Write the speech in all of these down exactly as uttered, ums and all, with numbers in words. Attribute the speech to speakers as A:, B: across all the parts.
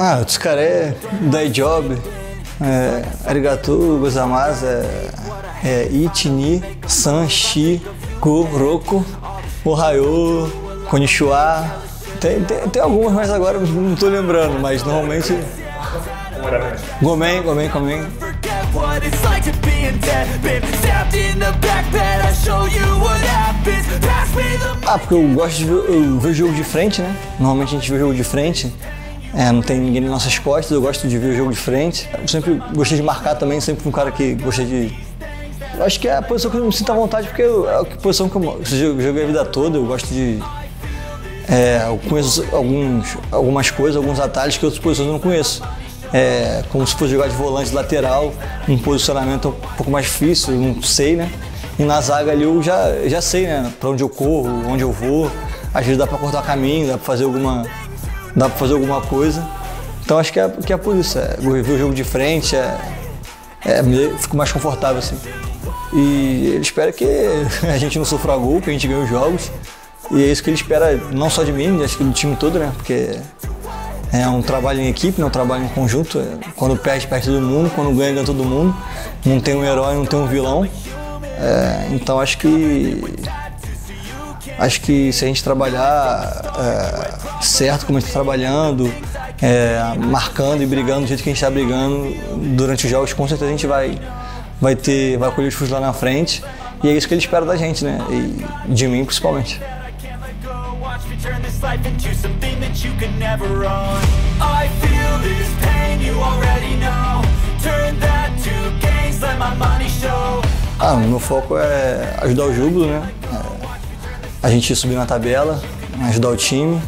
A: Ah, Tsukaré, Dai Job, é, Arigatou gozaimasu, é, é, Ichi, Ni, San, Shi, Go, Roku, Ohayou, Konnichiwa. Tem, tem, tem algumas, mas agora não tô lembrando, mas normalmente... Gomen, Gomen, Gomen. Ah, porque eu gosto de ver, eu ver o jogo de frente, né? Normalmente a gente vê o jogo de frente, é, não tem ninguém nas nossas costas, eu gosto de ver o jogo de frente. Eu sempre gostei de marcar também, sempre fui um cara que gostei de... Eu acho que é a posição que eu me sinto à vontade, porque eu, é a posição que eu, eu joguei a vida toda, eu gosto de... É, eu conheço alguns, algumas coisas, alguns atalhos que outras posições eu não conheço. É, como se fosse jogar de volante lateral, um posicionamento um pouco mais difícil, eu não sei, né? E na zaga ali eu já, já sei, né? Pra onde eu corro, onde eu vou. Às vezes dá pra cortar caminho, dá pra fazer alguma, dá pra fazer alguma coisa. Então acho que é, que é por isso, é, ver o jogo de frente, é, é, fico mais confortável assim. E ele espera que a gente não sofra gol, que a gente ganhe os jogos. E é isso que ele espera, não só de mim, acho que do time todo, né? Porque é um trabalho em equipe, né? Um trabalho em conjunto. Quando perde, perde todo mundo. Quando ganha, ganha todo mundo. Não tem um herói, não tem um vilão. É, então acho que acho que se a gente trabalhar é, certo como a gente está trabalhando, é, marcando e brigando do jeito que a gente está brigando durante os jogos, com certeza a gente vai, vai ter, vai colher os frutos lá na frente. E é isso que ele espera da gente, né? E de mim principalmente.
B: Turn this life into something that you could never own. I feel this pain, you already know. Turn that to gains, let my money show.
A: Ah, o meu foco é ajudar o Júbilo, né? É, a gente subir na tabela, ajudar o time.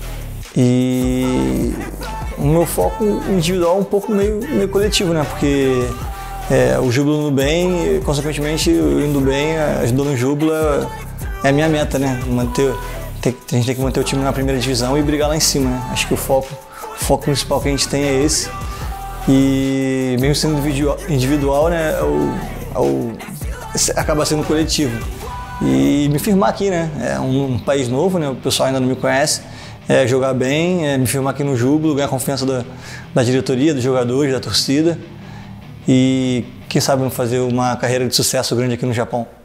A: E o meu foco individual é um pouco meio, meio coletivo, né? Porque é, o Júbilo indo bem, e, consequentemente, indo bem, ajudando o Júbilo é, é a minha meta, né? Manter... A gente tem que manter o time na primeira divisão e brigar lá em cima, né? Acho que o foco, o foco principal que a gente tem é esse. E mesmo sendo individual, individual né, é o, é o, acaba sendo coletivo. E me firmar aqui, né? É um, um país novo, né? O pessoal ainda não me conhece. É jogar bem, é me firmar aqui no Júbilo, ganhar a confiança da, da diretoria, dos jogadores, da torcida. E quem sabe fazer uma carreira de sucesso grande aqui no Japão.